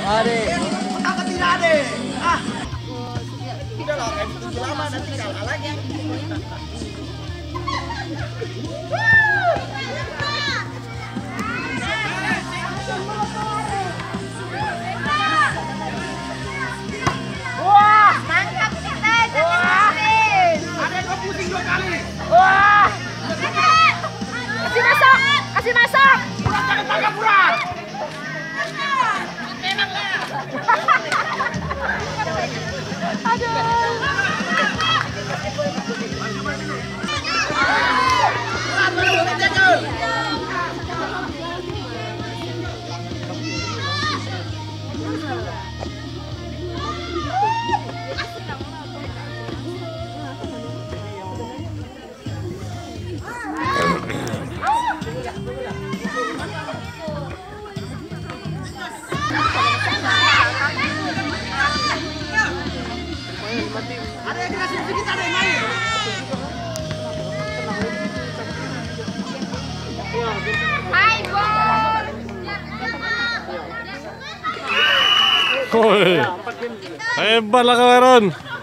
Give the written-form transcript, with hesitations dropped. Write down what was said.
Ade. Apa tidak ada? Ah. Udah lah, kayak gitu lama nanti kalah lagi. Wah, mantap kita. Wah. Ada yang pusing 2 kali. Wah. Kasih masuk, kasih masuk. Jangan tangkap murah. Ada yang dikasih kita ada yang main. Hai, Bor. Woi, hebat lah kau Aaron.